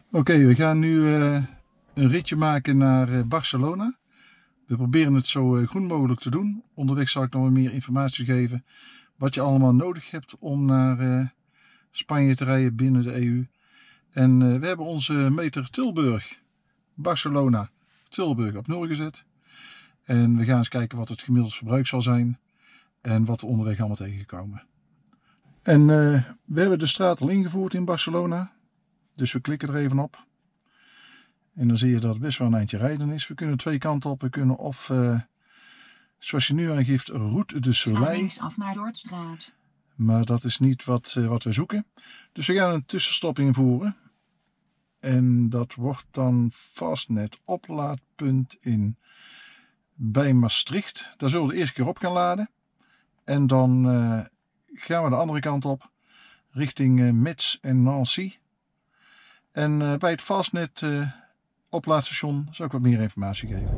Oké, we gaan nu een ritje maken naar Barcelona. We proberen het zo groen mogelijk te doen. Onderweg zal ik nog wat meer informatie geven wat je allemaal nodig hebt om naar Spanje te rijden binnen de EU. En we hebben onze meter Tilburg, Barcelona, Tilburg op 0 gezet. En we gaan eens kijken wat het gemiddeld verbruik zal zijn en wat we onderweg allemaal tegenkomen. En we hebben de straat al ingevoerd in Barcelona. Dus we klikken er even op. En dan zie je dat het best wel een eindje rijden is. We kunnen twee kanten op. We kunnen of, zoals je nu aangeeft, Route de Soleil. Linksaf naar Dordtstraat. Maar dat is niet wat we zoeken. Dus we gaan een tussenstop invoeren. En dat wordt dan Fastnet oplaadpunt bij Maastricht. Daar zullen we de eerste keer op gaan laden. En dan gaan we de andere kant op. Richting Metz en Nancy. En bij het Fastnet oplaadstation zal ik wat meer informatie geven.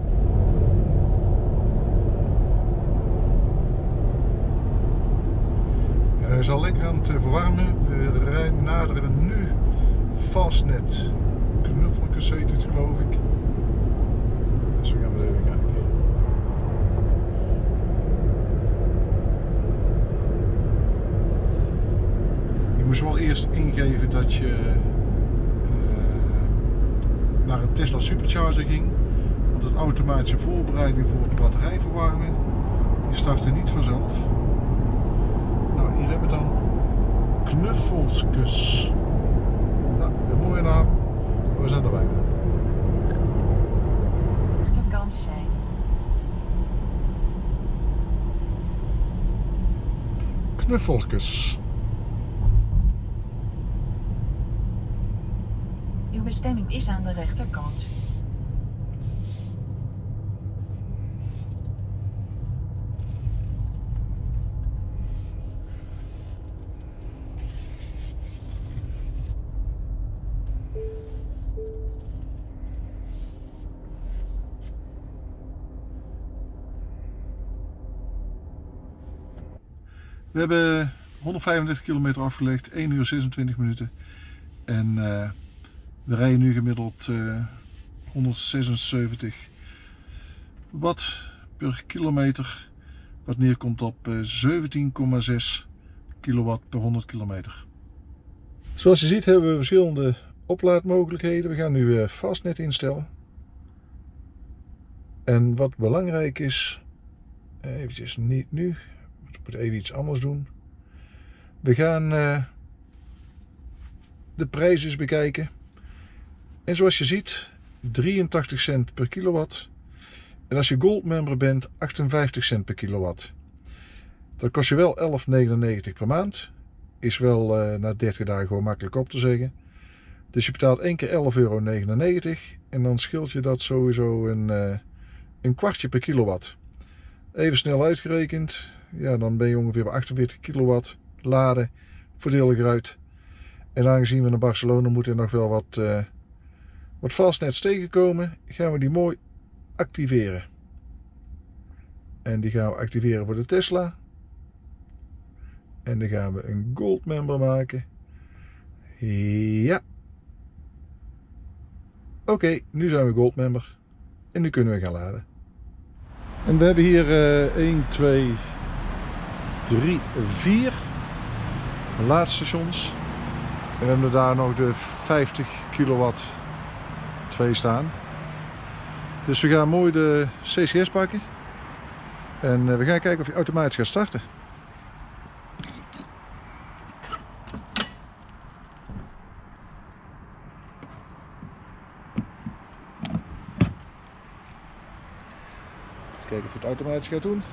Ja, hij is al lekker aan het verwarmen. We naderen nu Fastnet. Knuffelkes heet het, geloof ik. Dus we gaan maar even kijken. Je moest wel eerst ingeven dat je naar een Tesla Supercharger ging, want het automatische voorbereiding voor de batterij verwarmen, die startte niet vanzelf. Nou, hier hebben we dan Knuffelkes. Nou, een mooie naam. We zijn erbij. Rechterkant zijn. Knuffelkes. Uw bestemming is aan de rechterkant. We hebben 135 kilometer afgelegd, 1 uur 26 minuten. En we rijden nu gemiddeld 176 watt per kilometer. Wat neerkomt op 17,6 kilowatt per 100 kilometer. Zoals je ziet hebben we verschillende oplaadmogelijkheden. We gaan nu Fastnet instellen. En wat belangrijk is, eventjes niet nu. We moeten even iets anders doen. We gaan de prijs eens bekijken. En zoals je ziet, 83 cent per kilowatt. En als je Gold member bent, 58 cent per kilowatt. Dat kost je wel 11,99 per maand. Is wel na 30 dagen gewoon makkelijk op te zeggen. Dus je betaalt één keer 11,99 €. En dan scheelt je dat sowieso een kwartje per kilowatt. Even snel uitgerekend. Ja, dan ben je ongeveer bij 48 kilowatt. Laden, voordelig eruit. En aangezien we naar Barcelona moeten nog wel wat Fastnets tegenkomen, gaan we die mooi activeren. En die gaan we activeren voor de Tesla. En dan gaan we een Gold member maken. Ja. Oké, nu zijn we Gold member. En nu kunnen we gaan laden. En we hebben hier 1, 2, 3, 4 laadstations. En we hebben daar nog de 50 kilowatt 2 staan. Dus we gaan mooi de CCS pakken. En we gaan kijken of hij automatisch gaat starten. Kijken of hij het automatisch gaat doen.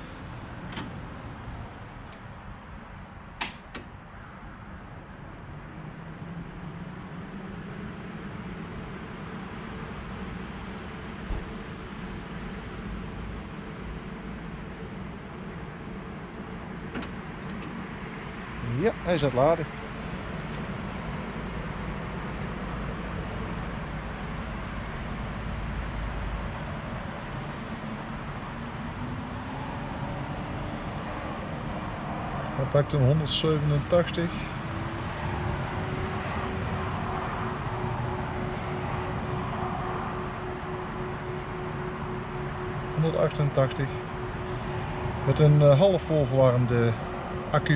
Ja, hij is aan het laden. Hij pakt een 187. 188 met een half vol verwarmde accu.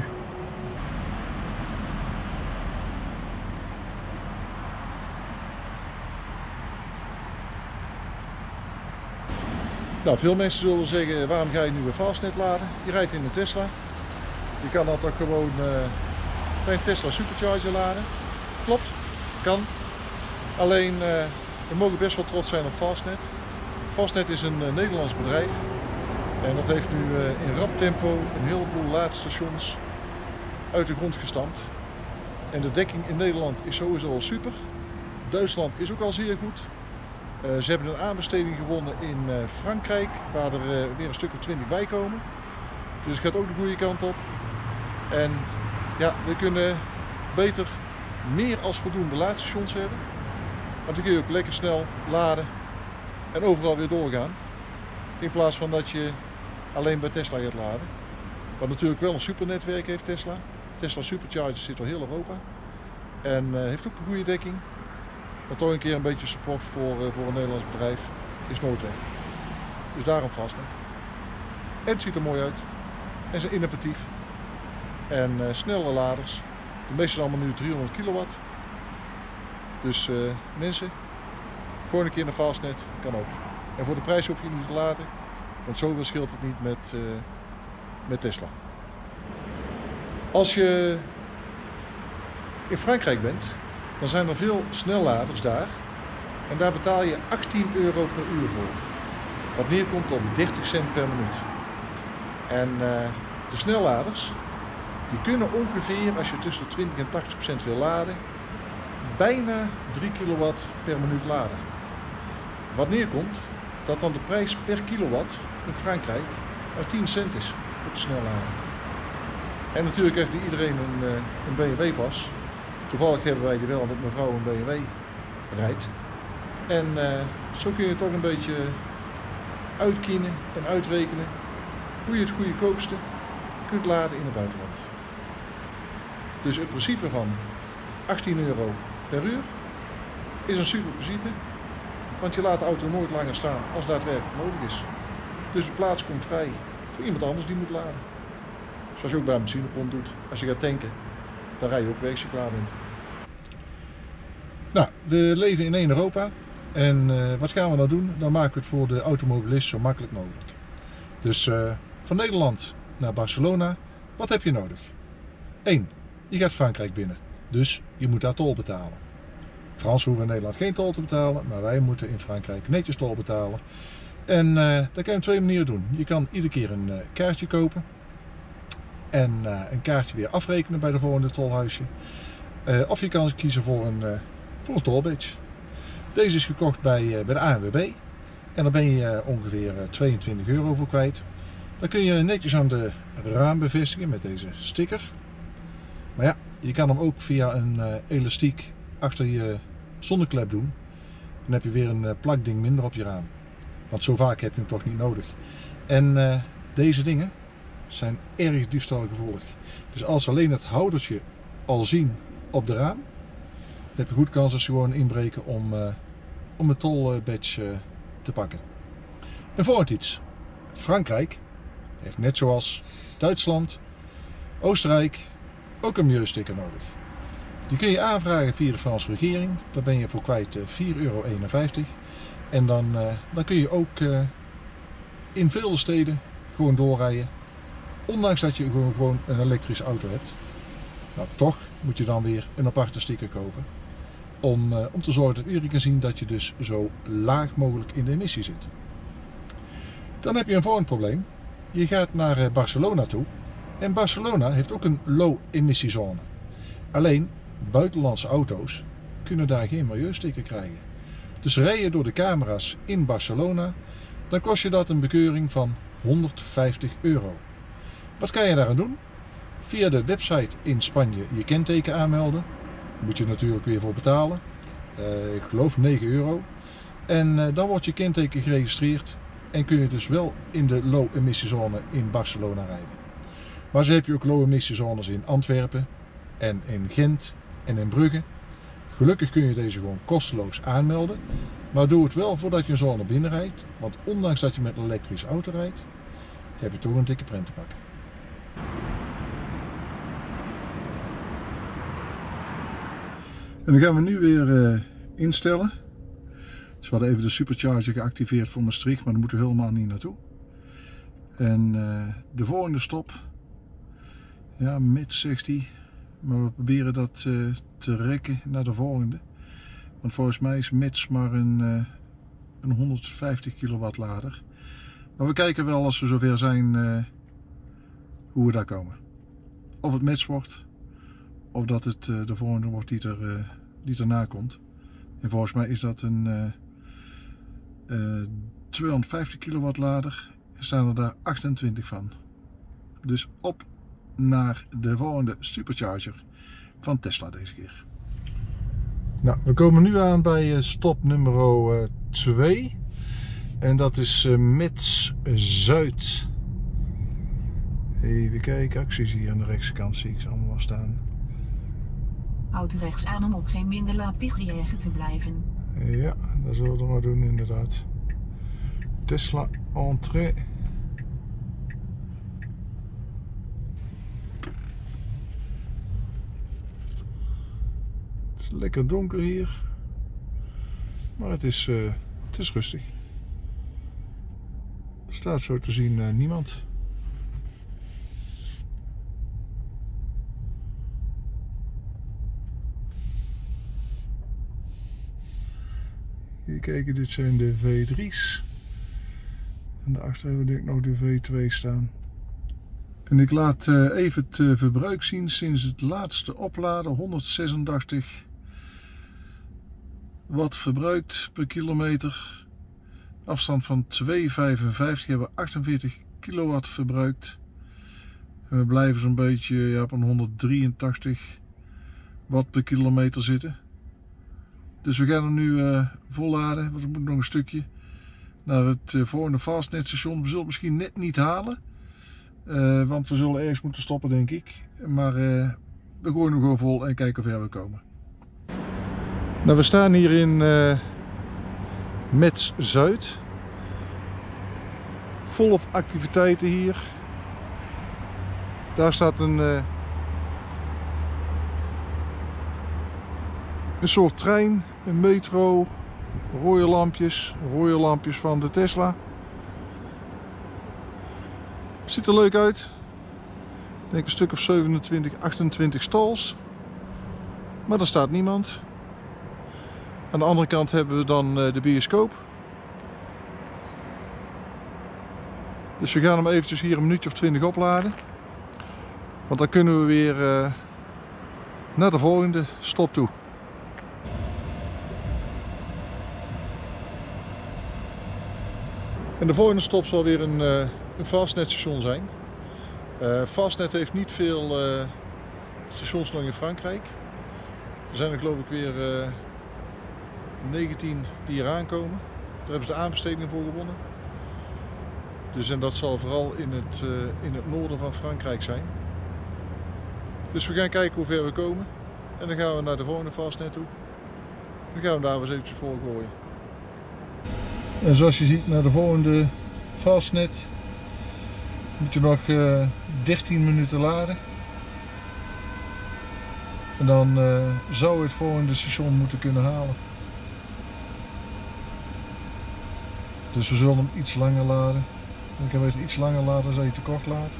Nou, veel mensen zullen zeggen, waarom ga je nu een Fastnet laden? Je rijdt in een Tesla. Je kan dat toch gewoon bij een Tesla Supercharger laden. Klopt, kan. Alleen, we mogen best wel trots zijn op Fastnet. Fastnet is een Nederlands bedrijf. En dat heeft nu in rap tempo een heleboel laadstations uit de grond gestampt. En de dekking in Nederland is sowieso al super. Duitsland is ook al zeer goed. Ze hebben een aanbesteding gewonnen in Frankrijk, waar er weer een stuk of 20 bij komen. Dus het gaat ook de goede kant op. En ja, we kunnen beter meer als voldoende laadstations hebben. Want dan kun je ook lekker snel laden en overal weer doorgaan. In plaats van dat je alleen bij Tesla gaat laden. Wat natuurlijk wel een supernetwerk heeft Tesla. Tesla Supercharger zit door heel Europa. En heeft ook een goede dekking. Maar toch een keer een beetje support voor een Nederlands bedrijf is noodwendig. Dus daarom Fastnet. En het ziet er mooi uit. En ze zijn innovatief. En snelle laders. De meeste zijn allemaal nu 300 kilowatt. Dus mensen, gewoon een keer naar Fastnet, kan ook. En voor de prijs hoef je niet te laten, want zoveel scheelt het niet met Tesla. Als je in Frankrijk bent, dan zijn er veel snelladers daar. En daar betaal je 18 euro per uur voor. Wat neerkomt op 30 cent per minuut. En de snelladers, die kunnen ongeveer, als je tussen 20 en 80% wil laden, bijna 3 kilowatt per minuut laden. Wat neerkomt, dat dan de prijs per kilowatt in Frankrijk maar 10 cent is voor de snellader. En natuurlijk heeft iedereen een BMW-pas. Toevallig hebben wij die wel, omdat mevrouw een BMW rijdt. En zo kun je toch een beetje uitkiezen en uitrekenen hoe je het goedkoopste kunt laden in het buitenland. Dus het principe van 18 euro per uur is een super principe, want je laat de auto nooit langer staan als daadwerkelijk nodig is. Dus de plaats komt vrij voor iemand anders die moet laden. Zoals je ook bij een benzinepomp doet. Als je gaat tanken, dan rij je ook weg als je klaar bent. Nou, we leven in één Europa en wat gaan we nou doen? Dan maken we het voor de automobilist zo makkelijk mogelijk. Dus van Nederland naar Barcelona, wat heb je nodig? 1. Je gaat Frankrijk binnen, dus je moet daar tol betalen. Frans hoeven in Nederland geen tol te betalen, maar wij moeten in Frankrijk netjes tol betalen. En dat kan je op 2 manieren doen. Je kan iedere keer een kaartje kopen en een kaartje weer afrekenen bij de volgende tolhuisje. Of je kan kiezen voor een tollbadge. Deze is gekocht bij de ANWB en daar ben je ongeveer 22 euro voor kwijt. Dan kun je netjes aan de raam bevestigen met deze sticker. Maar ja, je kan hem ook via een elastiek achter je zonneklep doen. Dan heb je weer een plakding minder op je raam. Want zo vaak heb je hem toch niet nodig. En deze dingen zijn erg diefstalgevoelig. Dus als ze alleen het houdertje al zien op de raam, dan heb je goed kans als ze gewoon inbreken om een tolbadge te pakken. En volgend iets. Frankrijk heeft net zoals Duitsland, Oostenrijk ook een milieusticker nodig. Die kun je aanvragen via de Franse regering. Daar ben je voor kwijt 4,51 euro. En dan kun je ook in vele steden gewoon doorrijden. Ondanks dat je gewoon een elektrische auto hebt. Nou, toch moet je dan weer een aparte sticker kopen. Om te zorgen dat iedereen kan zien dat je dus zo laag mogelijk in de emissie zit. Dan heb je een volgend probleem. Je gaat naar Barcelona toe. En Barcelona heeft ook een low emissiezone. Alleen buitenlandse auto's kunnen daar geen milieusticker krijgen. Dus rij je door de camera's in Barcelona, dan kost je dat een bekeuring van 150 euro. Wat kan je daaraan doen? Via de website in Spanje je kenteken aanmelden. Daar moet je natuurlijk weer voor betalen. Ik geloof 9 euro. En dan wordt je kenteken geregistreerd en kun je dus wel in de low emissiezone in Barcelona rijden. Maar zo heb je ook low emissiezones in Antwerpen en in Gent en in Brugge. Gelukkig kun je deze gewoon kosteloos aanmelden. Maar doe het wel voordat je een zone binnen rijdt. Want ondanks dat je met een elektrische auto rijdt, heb je toch een dikke prent te pakken. En dan gaan we nu weer instellen. Dus we hadden even de supercharger geactiveerd voor Maastricht, maar daar moeten we helemaal niet naartoe. En de volgende stop, ja, mits zegt hij, maar we proberen dat te rekken naar de volgende. Want volgens mij is mits maar een 150 kilowatt lader. Maar we kijken wel als we zover zijn hoe we daar komen. Of het mits wordt, of dat het de volgende wordt die erna komt. En volgens mij is dat een 250 kilowatt lader. Er staan er daar 28 van. Dus op naar de volgende supercharger van Tesla deze keer. Nou, we komen nu aan bij stop nummer 2. En dat is Mits Zuid. Even kijken, acties hier aan de rechtskant zie ik ze allemaal staan. Houd rechts aan om op geen minder La Pigrière te blijven. Ja, dat zullen we maar doen inderdaad. Tesla entrée. Het is lekker donker hier. Maar het is rustig. Er staat zo te zien niemand. Hier kijken, dit zijn de V3's. En daarachter hebben we denk ik nog de V2 staan. En ik laat even het verbruik zien sinds het laatste opladen. 186 watt verbruikt per kilometer. Afstand van 2,55 hebben we 48 kilowatt verbruikt. En we blijven zo'n beetje op een 183 watt per kilometer zitten. Dus we gaan hem nu volladen, want we moeten nog een stukje naar het volgende Fastnet station. We zullen het misschien net niet halen, want we zullen ergens moeten stoppen denk ik. Maar we gooien hem gewoon vol en kijken hoe ver we komen. Nou, we staan hier in Mits Zuid. Volop activiteiten hier. Daar staat een soort trein, een metro, rode lampjes van de Tesla. Ziet er leuk uit. Ik denk een stuk of 27, 28 stalls. Maar er staat niemand. Aan de andere kant hebben we dan de bioscoop. Dus we gaan hem eventjes hier een minuutje of 20 opladen. Want dan kunnen we weer naar de volgende stop toe. En de volgende stop zal weer een Fastnet station zijn. Fastnet heeft niet veel stations nog in Frankrijk. Er zijn er geloof ik weer 19 die hier aankomen. Daar hebben ze de aanbesteding voor gewonnen. Dus en dat zal vooral in het noorden van Frankrijk zijn. Dus we gaan kijken hoe ver we komen. En dan gaan we naar de volgende Fastnet toe. Dan gaan we daar eens eventjes voor gooien. En zoals je ziet, naar de volgende Fastnet moet je nog 13 minuten laden. En dan zou het volgende station moeten kunnen halen. Dus we zullen hem iets langer laden. Ik kan beter iets langer laden als je te kort laat.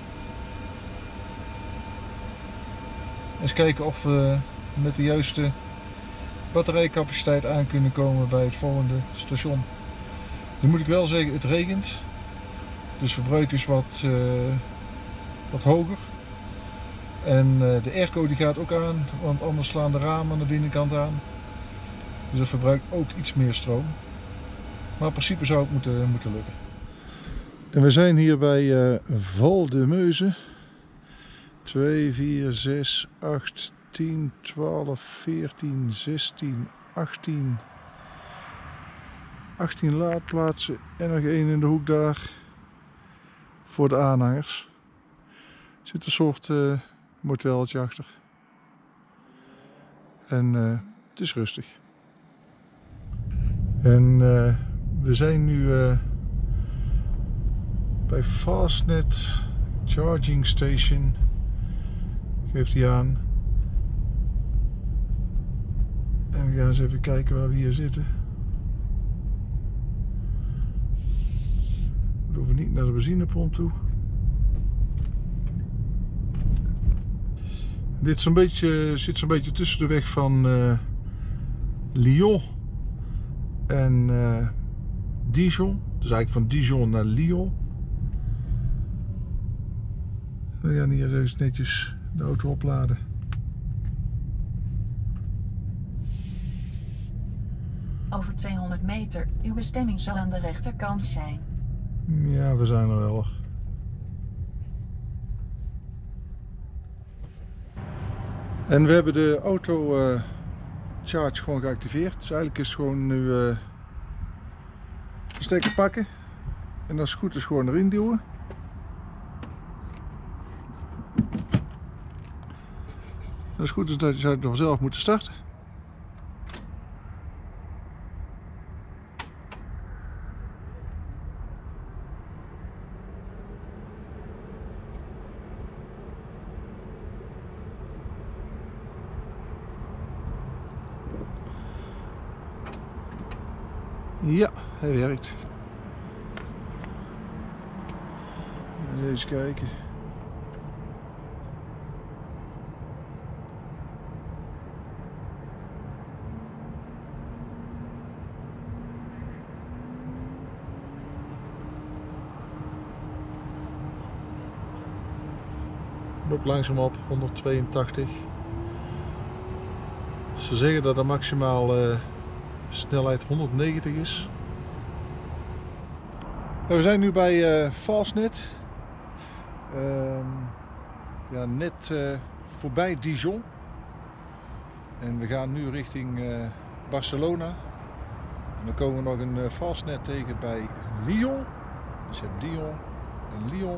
Eens kijken of we met de juiste batterijcapaciteit aan kunnen komen bij het volgende station. Nu moet ik wel zeggen, het regent. Dus verbruik is wat hoger. En de airco die gaat ook aan, want anders slaan de ramen aan de binnenkant aan. Dus dat verbruikt ook iets meer stroom. Maar in principe zou het moeten lukken. En we zijn hier bij Val de Meuze. 2, 4, 6, 8, 10, 12, 14, 16, 18. 18 laadplaatsen en nog één in de hoek daar voor de aanhangers. Er zit een soort moteltje achter. En het is rustig. En we zijn nu bij Fastnet Charging Station. Geeft hij aan. En we gaan eens even kijken waar we hier zitten. We hoeven niet naar de benzinepomp toe. Dit zit zo'n beetje tussen de weg van Lyon en Dijon. Dus eigenlijk van Dijon naar Lyon. We gaan hier dus netjes de auto opladen. Over 200 meter, uw bestemming zal aan de rechterkant zijn. Ja, we zijn er wel. En we hebben de auto charge gewoon geactiveerd. Dus eigenlijk is het gewoon nu stekker pakken. En als het goed is gewoon erin duwen. Als het goed is dat je het vanzelf moeten starten. Ja, hij werkt. Eens kijken. Loopt langzaam op, 182. Ze zeggen dat de maximaal snelheid 190 is. We zijn nu bij Fastnet. Ja, net voorbij Dijon. En we gaan nu richting Barcelona. En dan komen we nog een Fastnet tegen bij Lyon. Dus je hebt Dijon en Lyon.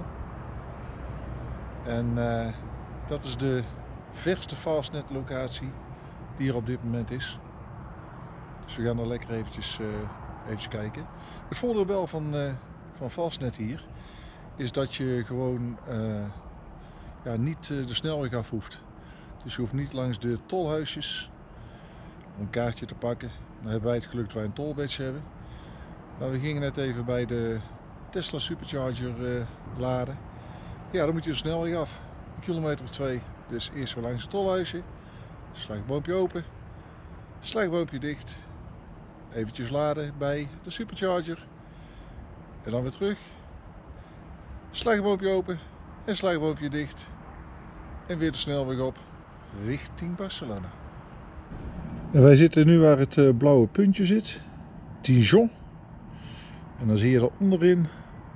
En dat is de verste Fastnet locatie die er op dit moment is. Dus we gaan er lekker eventjes kijken. Het voordeel wel van Fastnet hier is dat je gewoon ja, niet de snelweg af hoeft. Dus je hoeft niet langs de tolhuisjes om een kaartje te pakken. Dan hebben wij het geluk dat wij een tollbadge hebben. Maar we gingen net even bij de Tesla Supercharger laden. Ja, dan moet je de snelweg af. 1 kilometer of 2. Dus eerst weer langs het tolhuisje. Slagboompje open. Slagboompje dicht. Eventjes laden bij de Supercharger. En dan weer terug. Slagboompje open. En slagboompje dicht. En weer de snelweg op. Richting Barcelona. En wij zitten nu waar het blauwe puntje zit. Dijon. En dan zie je er onderin.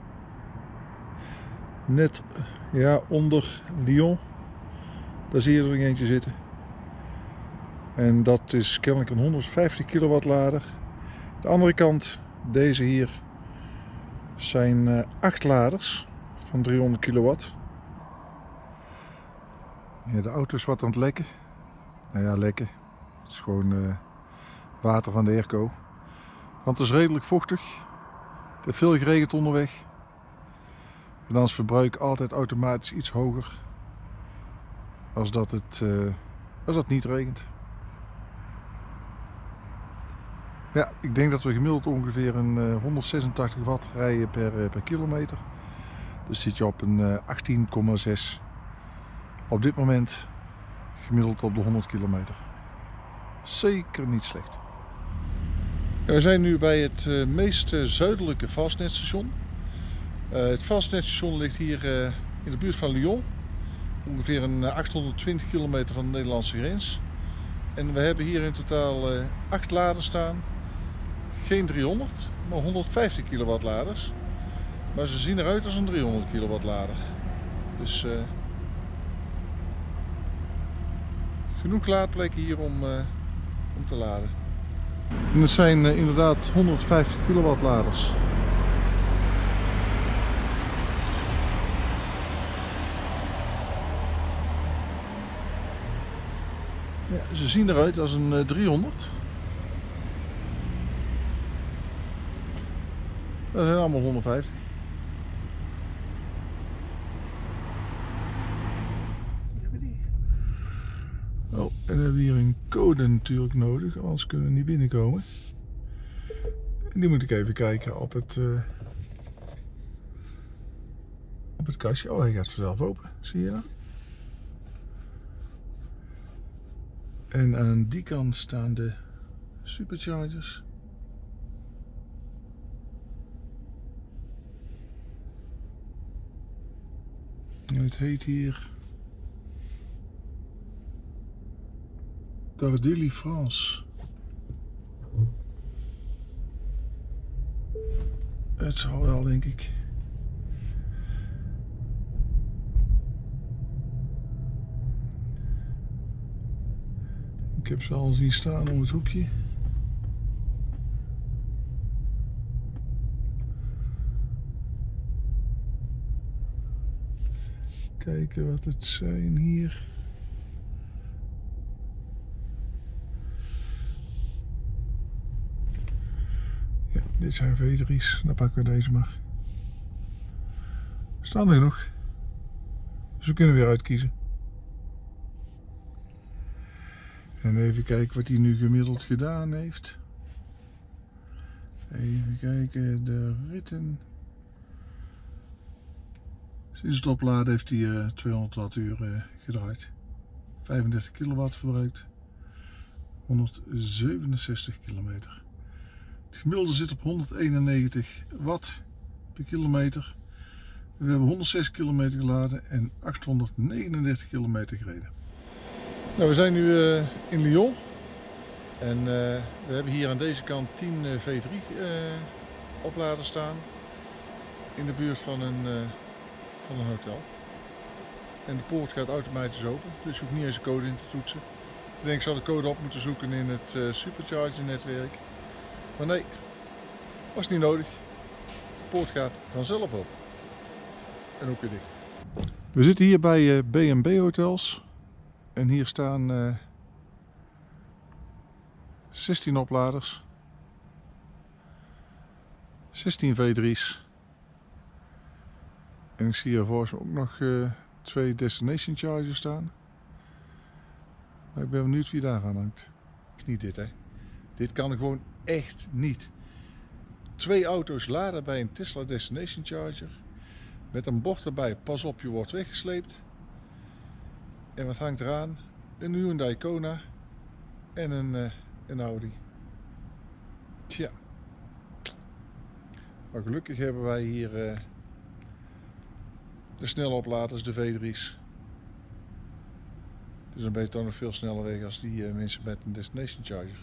Net ja, onder Lyon. Daar zie je er nog eentje zitten. En dat is kennelijk een 150 kilowatt lader. De andere kant, deze hier, zijn 8 laders van 300 kilowatt. Ja, de auto is wat aan het lekken. Nou ja, lekken. Het is gewoon water van de airco. Want het is redelijk vochtig. Er heeft veel geregend onderweg. En dan is het verbruik altijd automatisch iets hoger als dat niet regent. Ja, ik denk dat we gemiddeld ongeveer een 186 watt rijden per kilometer. Dus zit je op een 18,6 op dit moment gemiddeld op de 100 kilometer. Zeker niet slecht. Ja, we zijn nu bij het meest zuidelijke Fastnetstation. Het Fastnetstation ligt hier in de buurt van Lyon. Ongeveer een 820 kilometer van de Nederlandse grens. En we hebben hier in totaal 8 laders staan. Geen 300, maar 150 kilowatt laders. Maar ze zien eruit als een 300 kilowatt lader. Dus genoeg laadplekken hier om te laden. En het zijn inderdaad 150 kilowatt laders. Ja, ze zien eruit als een 300. Dat zijn allemaal 150. Oh, en dan hebben we hier een code natuurlijk nodig, anders kunnen we niet binnenkomen. En die moet ik even kijken op het kastje. Oh, hij gaat vanzelf open, zie je dat? En aan die kant staan de superchargers. En het heet hier Dardilly France. Het zal wel, denk ik. Ik heb ze al zien staan om het hoekje. Kijken wat het zijn hier. Ja, dit zijn V3's. Dan pakken we deze maar. Staan er genoeg. Dus we kunnen weer uitkiezen. En even kijken wat hij nu gemiddeld gedaan heeft. Even kijken, de ritten. Sinds het opladen heeft hij 200 wattuur gedraaid. 35 kilowatt verbruikt. 167 kilometer. Het gemiddelde zit op 191 watt per kilometer. We hebben 106 kilometer geladen en 839 kilometer gereden. Nou, we zijn nu in Lyon. En we hebben hier aan deze kant 10 V3 opladers staan. In de buurt van een hotel. En de poort gaat automatisch open, dus je hoeft niet eens een code in te toetsen. Ik denk ik zal de code op moeten zoeken in het supercharger netwerk. Maar nee, was niet nodig. De poort gaat vanzelf open. En ook weer dicht. We zitten hier bij B&B hotels. En hier staan 16 opladers. 16 V3's. En ik zie hier voor me ook nog 2 destination chargers staan. Maar ik ben benieuwd wie daar aan hangt. Niet dit, hè. Dit kan gewoon echt niet. 2 auto's laden bij een Tesla destination charger. Met een bord erbij, pas op, je wordt weggesleept. En wat hangt eraan? Een Hyundai Kona en een Audi. Tja. Maar gelukkig hebben wij hier de snelle opladers, de V3's. Dus dan ben je toch nog veel sneller weg als die mensen met een destination charger.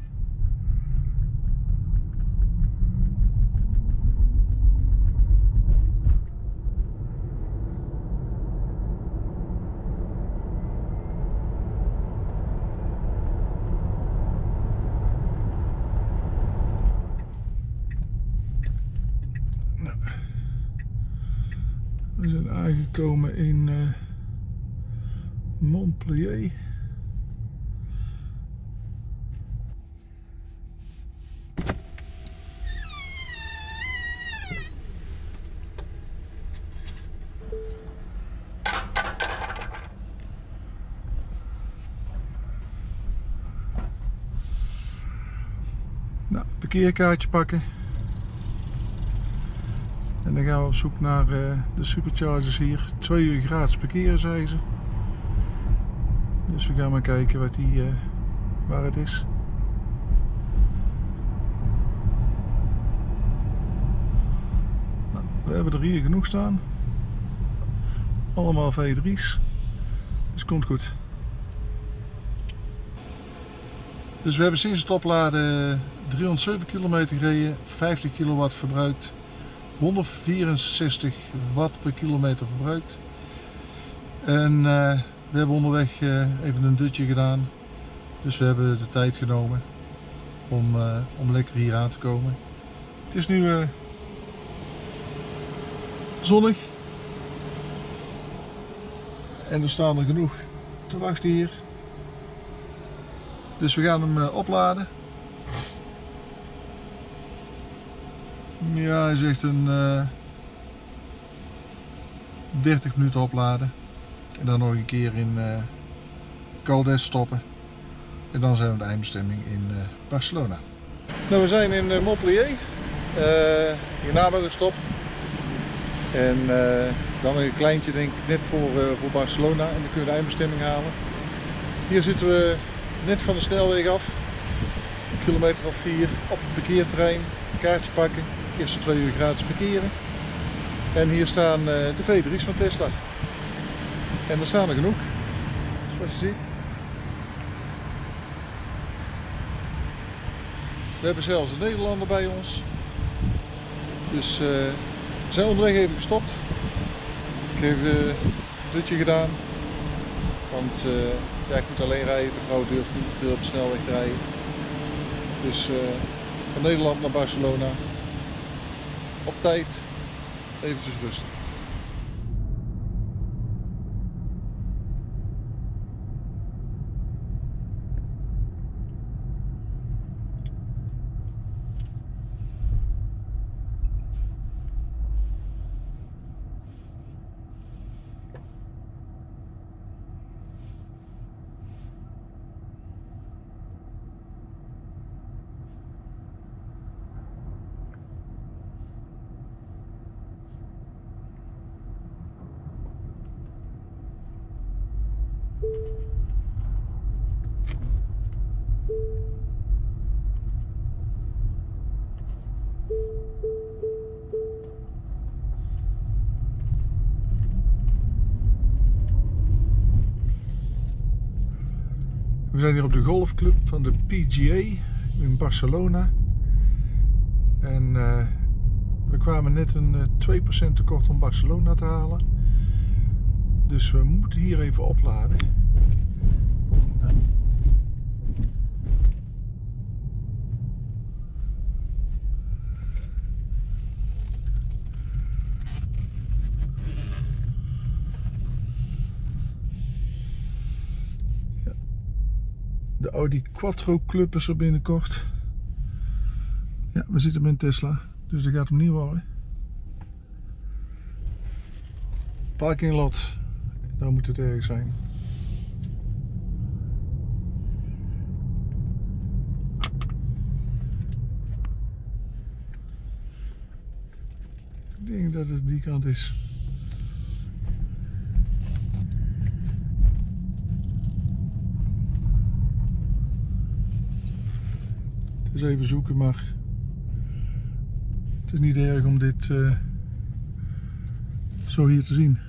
Nou, we zijn aangekomen in Montpellier. Nou, parkeerkaartje pakken. En dan gaan we op zoek naar de superchargers hier. 2 uur gratis parkeren, zeggen ze. Dus we gaan maar kijken wat waar het is. Nou, we hebben er hier genoeg staan. Allemaal V3's. Dus komt goed. Dus we hebben sinds het opladen 307 kilometer gereden, 50 kilowatt verbruikt, 164 watt per kilometer verbruikt. En we hebben onderweg even een dutje gedaan. Dus we hebben de tijd genomen om lekker hier aan te komen. Het is nu zonnig. En er staan er genoeg te wachten hier. Dus we gaan hem opladen. Ja, hij zegt een 30 minuten opladen. En dan nog een keer in Caldes stoppen. En dan zijn we de eindbestemming in Barcelona. Nou, we zijn in Montpellier. Hierna nog een stop. En dan een kleintje denk ik net voor Barcelona. En dan kunnen we de eindbestemming halen. Hier zitten we net van de snelweg af. Een kilometer of 4 op het parkeerterrein. Kaartje pakken. Eerste 2 uur gratis parkeren. En hier staan de V3's van Tesla. En er staan er genoeg. Zoals je ziet. We hebben zelfs een Nederlander bij ons. Dus we zijn onderweg even gestopt. Ik heb een dutje gedaan. Want ja, ik moet alleen rijden. De vrouw durft niet op de snelweg te rijden. Dus van Nederland naar Barcelona. Op tijd. Eventjes rustig. We zijn hier op de golfclub van de PGA in Barcelona. En we kwamen net een 2% tekort om Barcelona te halen. Dus we moeten hier even opladen. De Audi Quattro Club is er binnenkort. Ja, we zitten met een Tesla, dus dat gaat hem niet worden. Parkinglot, daar moet het erg zijn. Ik denk dat het die kant is. Dus even zoeken, maar het is niet erg om dit zo hier te zien.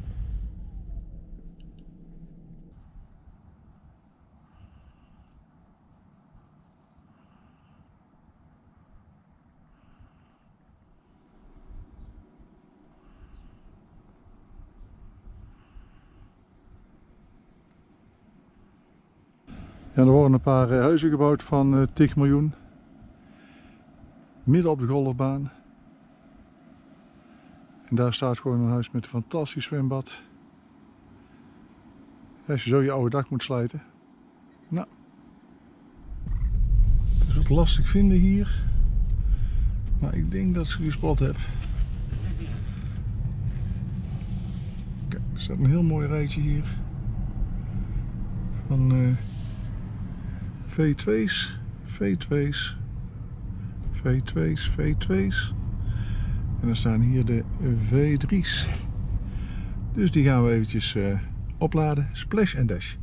Ja, er worden een paar huizen gebouwd van 10 miljoen. Midden op de golfbaan. En daar staat gewoon een huis met een fantastisch zwembad. Als je zo je oude dak moet slijten. Nou. Het is wat lastig vinden hier. Maar ik denk dat ik ze gespot heb. Kijk, er staat een heel mooi rijtje hier. Van V2's, V2's, V2's, V2's. En dan staan hier de V3's. Dus die gaan we eventjes opladen. Splash and dash.